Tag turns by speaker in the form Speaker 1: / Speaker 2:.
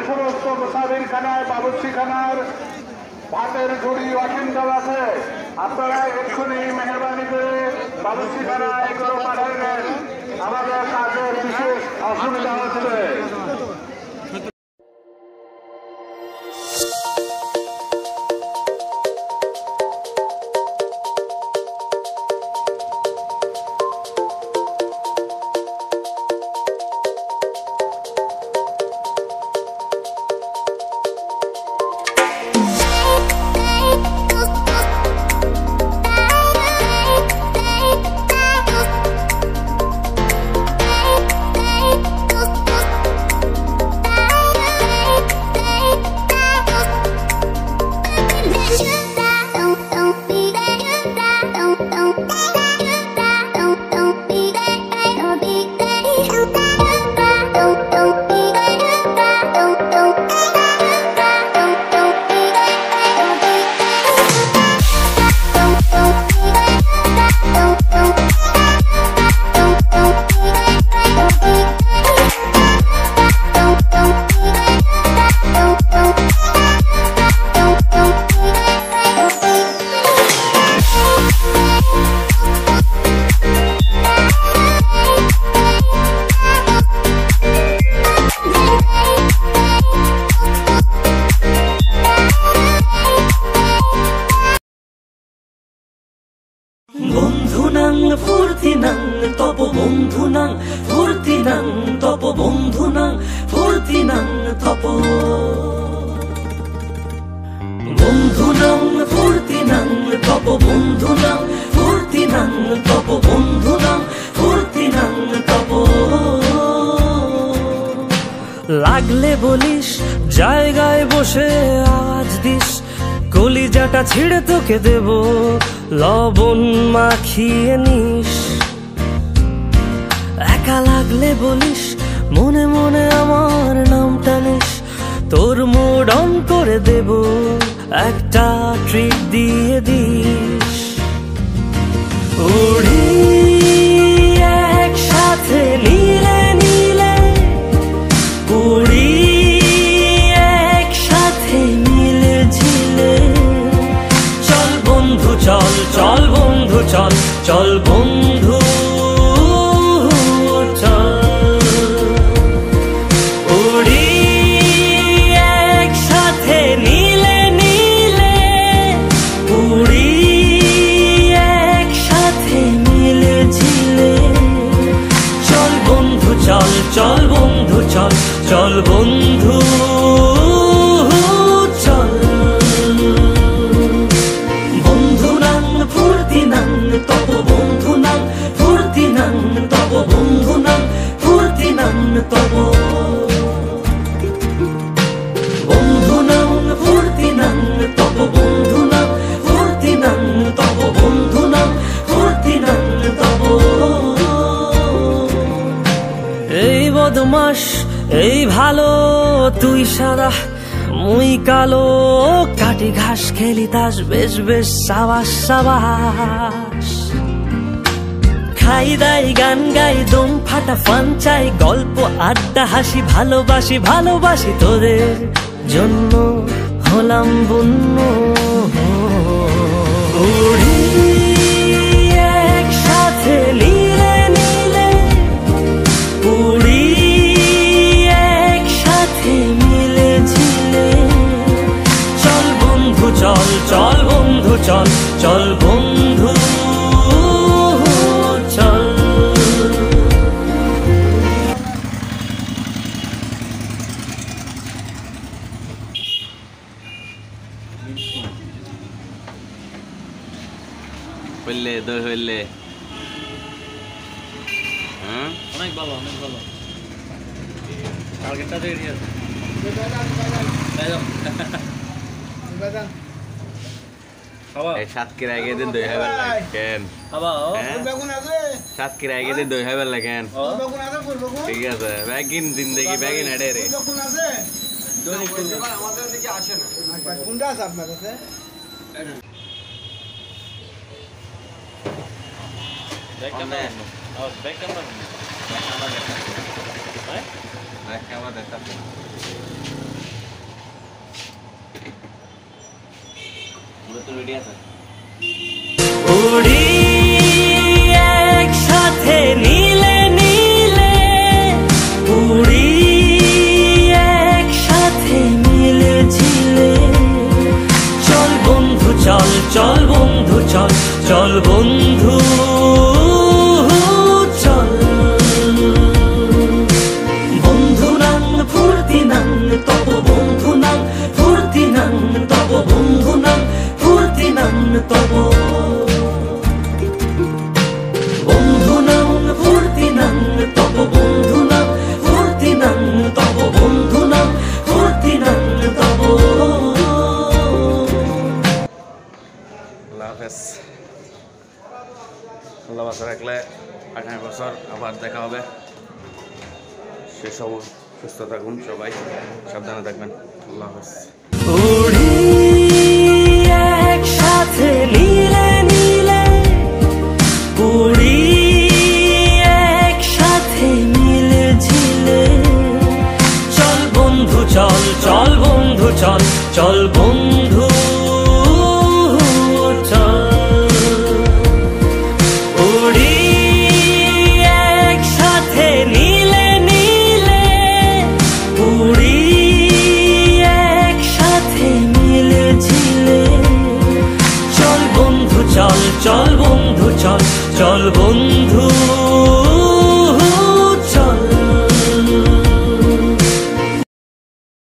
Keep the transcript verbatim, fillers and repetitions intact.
Speaker 1: সমস্ত মুসাফিরখানায় বাবুর্চিখানার ভাতের ঝুড়ি ওয়াশিংটন আছে, আপনারা এক্ষুনি মেহরবানি করে বাবুর্চিখানা এগুলো পাঠাবেন, আমাদের কাজের বিশেষ অসুবিধা হচ্ছে।
Speaker 2: বন্ধুনাং ফুর্তিনাং তপ বন্ধুনাং ফুর্তিনাং তপ বন্ধুনাং ফুর্তিনাং তপ বন্ধুনাং ফুর্তিনাং তপ বন্ধুনাং ফুর্তিনাং তপ বন্ধুনাং ফুর্তিনাং তপ লাগলে বলিস জায়গায় বসে আওয়াজ দিস কলিজাটা ছিঁড়ে তোকে দেব লবণ মাখিয়ে নিস একা লাগলে বলিস মনে মনে আমার নামটা নিস তোর মুড অন করে দেব একটা ট্রিট দিয়ে দিস উড়ি একসাথে নীলে নীলে উড়ি একসাথে মিলে ঝিলে চল বন্ধু চল চল বন্ধু চল চল বন্ধু চল উড়ি একসাথে নীলে নীলে উড়ি একসাথে মিলে ঝিলে চল বন্ধু চল চল বন্ধু চল চল বন্ধু চল বন্ধুনাং ফুর্তিনাং তপ বন্ধুনাং ফুর্তিনাং তপ বন্ধুনাং ফুর্তিনাং তপ বন্ধুনাং ফুর্তিনাং তপ বন্ধুনাং ফুর্তিনাং তপ বন্ধুনাং ফুর্তিনাং তপ এই বদমাস এই ভালো তুই সাদা মুই কালো কাটি ঘাস খেলি তাস বেশ বেশ সাবাস সাবাস খাই দাই গান গাই দম ফাটা ফান চাই গল্প আড্ডা হাসি ভালোবাসি ভালোবাসি তোদের জন্য হলাম বন্য উড়ি একসাথে নীলে নীলে উড়ি একসাথে মিলে ঝিলে চল বন্ধু চল চল বন্ধু চল চল বন্ধু চল
Speaker 3: হইলে দই হইলে
Speaker 4: অনেক ভালো অনেক ভালো টার্গেটটা রেডি আছে
Speaker 3: সাতক্ষীরা আগে দিন দই হাইবার লাগেন সাতক্ষীরা আগে দিন দই হাইবার লাগেন ঠিক আছে ব্যাগিন জিন্দগি ব্যাগিন হেডে রে
Speaker 5: আমাদের দিকে আসে না কোনটা আছে আপনার কাছে
Speaker 3: ব্যাগ ক্যামেরা ও bag camera bag camera bag camera
Speaker 4: ওরা তো রেডি আছে।
Speaker 2: উড়ি একসাথে নীলে নীলে, উড়ি একসাথে মিলে ঝিলে। চল বন্ধু চল, চল বন্ধু চল, চল বন্ধু চল। বন্ধু নাং ফুর্তি নাং তব, বন্ধু নাং ফুর্তি নাং তব, বন্ধু নাং ফুর্তি নাং তব। বন্ধু নাং ফুর্তি নাং তব, বন্ধু নাং ফুর্তি নাং তব, বন্ধু নাং ফুর্তি নাং তব।
Speaker 3: আল্লাহ হাফেজ। আল্লাহ বাসা রাখলে আঠারো বছর আবার দেখা হবে। সে সব সুস্থ থাকুন, সবাই সাবধানে থাকবেন। আল্লাহ হাফেজ।
Speaker 2: উড়ি একসাথে নীলে নীলে, উড়ি একসাথে মিলে ঝিলে। চল বন্ধু চল, চল বন্ধু চল, চল বন্ধু চল। উড়ি একসাথে নীলে নীলে, উড়ি একসাথে মিলে ঝিলে। চল বন্ধু চল, চল বন্ধু চল, চল বন্ধু।